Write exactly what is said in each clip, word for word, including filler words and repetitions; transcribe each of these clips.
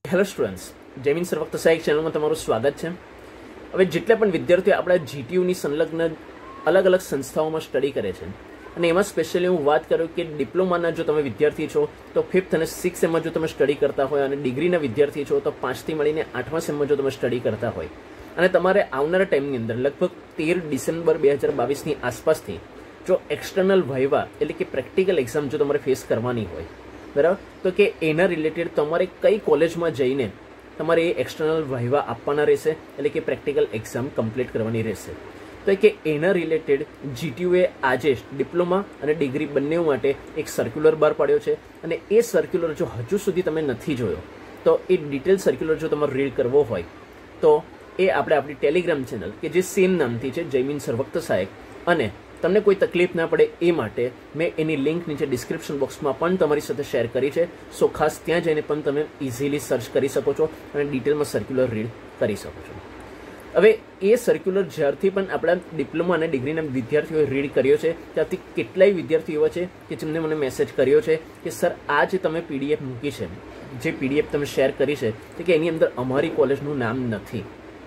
Hello students, જયમિnsir વક્તસાયક ચેનલમાં તમારું સ્વાગત છે। હવે જેટલા પણ વિદ્યાર્થીઓ આપણા જીટીયુની સંલગ્ન અલગ અલગ સંસ્થાઓમાં સ્ટડી કરે છે અને એમાં સ્પેશિયલી હું વાત કરું કે ડિપ્લોમાના જો તમે વિદ્યાર્થી છો તો ફિફ્થ અને સિક્સ સેમમાં જો તમે સ્ટડી કરતા હોય અને ડિગ્રીના વિદ્યાર્થી છો તો પાંચથી મળીને આઠમા સેમમાં જો તમે સ્ટડી કરતા હોય અને તમારે આવનારા ટાઈમની અંદર લગભગ તેર ડિસેમ્બર બે હજાર બાવીસની આસપાસથી જો એક્સટર્નલ વાઇવા એટલે કે પ્રેક્ટિકલ એક્ઝામ જો તમારે ફેસ કરવાની હોય બરાબર, તો કે એના રિલેટેડ તમારે કઈ કોલેજમાં જઈને તમારે એ એક્સટર્નલ વાઇવા આપવાના રહેશે એટલે કે પ્રેક્ટિકલ એક્ઝામ કમ્પ્લીટ કરવાની રહેશે। તો કે એના રિલેટેડ જીટીયુએ આજે ડિપ્લોમા અને ડિગ્રી બંને માટે એક સર્ક્યુલર બહાર પાડ્યો છે અને એ સર્ક્યુલર જો હજુ સુધી તમે નથી જોયો તો એ ડિટેલ સર્ક્યુલર જો તમારે રીડ કરવો હોય તો એ આપણે આપણી ટેલિગ્રામ ચેનલ કે જે સેમ નામથી છે જયમિnsir વક્તસાયક, અને તમને કોઈ તકલીફ ના પડે એ માટે મેં એની લિંક નીચે ડિસ્ક્રિપ્શન બોક્સમાં પણ તમારી સાથે શેર કરી છે। સો ખાસ ત્યાં જઈને પણ તમે ઇઝીલી સર્ચ કરી શકો છો અને ડિટેલમાં સર્ક્યુલર રીડ કરી શકો છો। હવે એ સર્ક્યુલર જ્યારથી પણ આપણા ડિપ્લોમા અને ડિગ્રીના વિદ્યાર્થીઓએ રીડ કર્યો છે ત્યારથી કેટલાય વિદ્યાર્થીઓ એવા છે કે જેમને મને મેસેજ કર્યો છે કે સર આ જે તમે પીડીએફ મૂકી છે, જે પીડીએફ તમે શેર કરી છે કે એની અંદર અમારી કોલેજનું નામ નથી।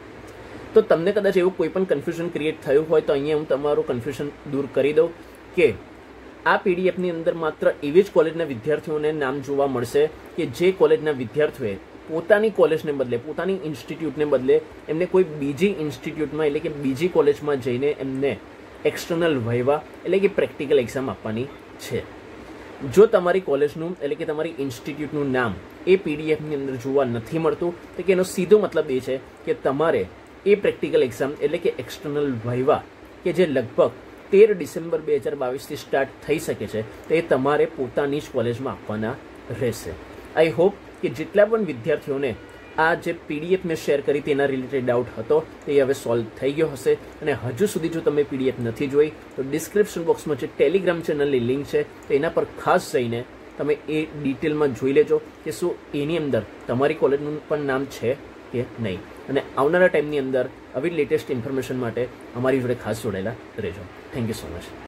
તો તમને કદાચ એવું કોઈ પણ કન્ફ્યુઝન ક્રિએટ થયું હોય તો અહીંયા હું તમારું કન્ફ્યુઝન દૂર કરી દઉં કે આ પીડીએફની અંદર માત્ર એવી જ કોલેજના વિદ્યાર્થીઓને નામ જોવા મળશે કે જે કોલેજના વિદ્યાર્થીઓએ પોતાની કોલેજને બદલે, પોતાની ઇન્સ્ટિટ્યૂટને બદલે એમને કોઈ બીજી ઇન્સ્ટિટ્યૂટમાં એટલે કે બીજી કોલેજમાં જઈને એમને એક્સટર્નલ વાઇવા એટલે કે પ્રેક્ટિકલ એક્ઝામ આપવાની છે। જો તમારી કોલેજનું એટલે કે તમારી ઇન્સ્ટિટ્યૂટનું નામ એ પીડીએફની અંદર જોવા નથી મળતું તો કે એનો સીધો મતલબ એ છે કે તમારે એ પ્રેક્ટિકલ એક્ઝામ એટલે કે એક્સટર્નલ વાઇવા કે જે લગભગ તેર ડિસેમ્બર બે હજાર બાવીસથી સ્ટાર્ટ થઈ શકે છે તે તમારે પોતાની જ કોલેજમાં આપવાના રહેશે। આઈ હોપ કે જેટલા પણ વિદ્યાર્થીઓને આ જે પીડીએફ મેં શેર કરી તેના રિલેટેડ ડાઉટ હતો તે હવે સોલ્વ થઈ ગયો હશે, અને હજુ સુધી જો તમે પીડીએફ નથી જોઈ તો ડિસ્ક્રિપ્શન બોક્સમાં જે ટેલિગ્રામ ચેનલની લિંક છે તેના પર ખાસ જઈને તમે એ ડિટેલમાં જોઈ લેજો કે શું એની અંદર તમારી કોલેજનું પણ નામ છે કે નહીં, અને આવનારા ટાઈમની અંદર આવી લેટેસ્ટ ઇન્ફોર્મેશન માટે અમારી જોડે ખાસ જોડાયેલા રહેજો। Thank you so much.